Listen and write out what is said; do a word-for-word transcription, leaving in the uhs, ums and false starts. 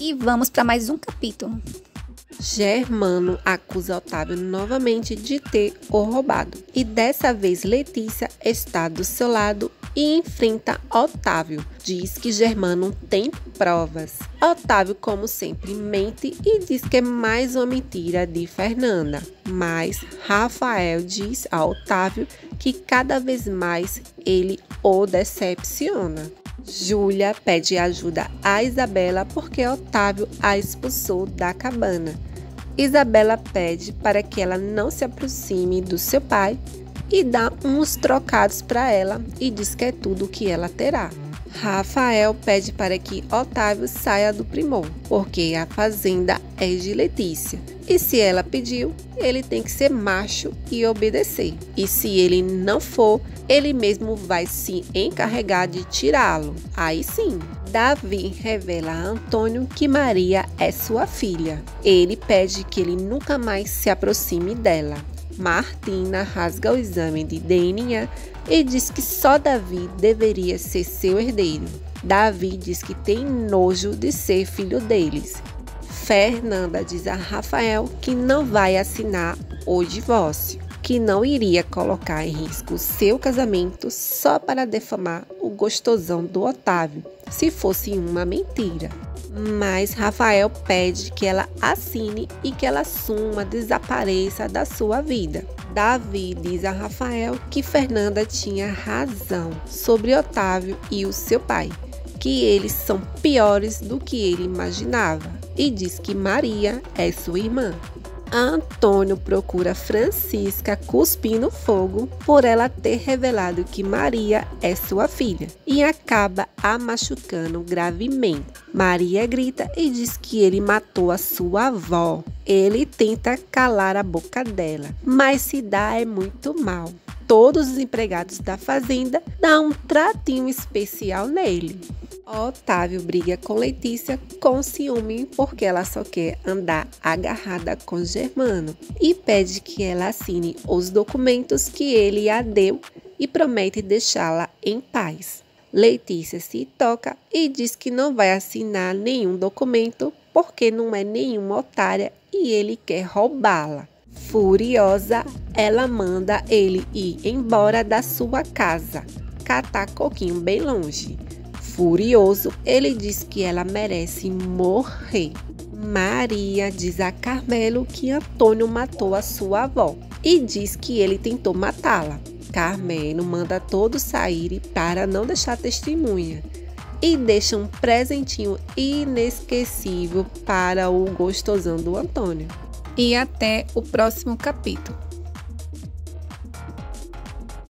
E vamos para mais um capítulo. Germano acusa Otávio novamente de ter o roubado. E dessa vez Letícia está do seu lado e enfrenta Otávio. Diz que Germano tem provas. Otávio, como sempre, mente e diz que é mais uma mentira de Fernanda. Mas Rafael diz a Otávio que cada vez mais ele o decepciona. Júlia pede ajuda a Isabela porque Otávio a expulsou da cabana. Isabela pede para que ela não se aproxime do seu pai e dá uns trocados para ela e diz que é tudo o que ela terá. Rafael pede para que Otávio saia do Primor, porque a fazenda é de Letícia. E se ela pediu, ele tem que ser macho e obedecer. E se ele não for, ele mesmo vai se encarregar de tirá-lo. Aí sim, Davi revela a Antônio que Maria é sua filha. Ele pede que ele nunca mais se aproxime dela. Martina rasga o exame de D N A e diz que só Davi deveria ser seu herdeiro. Davi diz que tem nojo de ser filho deles. Fernanda diz a Rafael que não vai assinar o divórcio, que não iria colocar em risco seu casamento só para defamar o gostosão do Otávio, se fosse uma mentira. Mas Rafael pede que ela assine e que ela suma, desapareça da sua vida. Davi diz a Rafael que Fernanda tinha razão sobre Otávio e o seu pai, que eles são piores do que ele imaginava, e diz que Maria é sua irmã. Antônio procura Francisca cuspindo fogo por ela ter revelado que Maria é sua filha e acaba a machucando gravemente. Maria grita e diz que ele matou a sua avó. Ele tenta calar a boca dela, mas se dá é muito mal. Todos os empregados da fazenda dão um tratinho especial nele. Otávio briga com Letícia com ciúme porque ela só quer andar agarrada com Germano e pede que ela assine os documentos que ele a deu e promete deixá-la em paz. Letícia se toca e diz que não vai assinar nenhum documento porque não é nenhuma otária e ele quer roubá-la. Furiosa, ela manda ele ir embora da sua casa, catar coquinho bem longe. Furioso, ele diz que ela merece morrer. Maria diz a Carmelo que Antônio matou a sua avó e diz que ele tentou matá-la. Carmelo manda todos saírem para não deixar testemunha e deixa um presentinho inesquecível para o gostosão do Antônio. E até o próximo capítulo.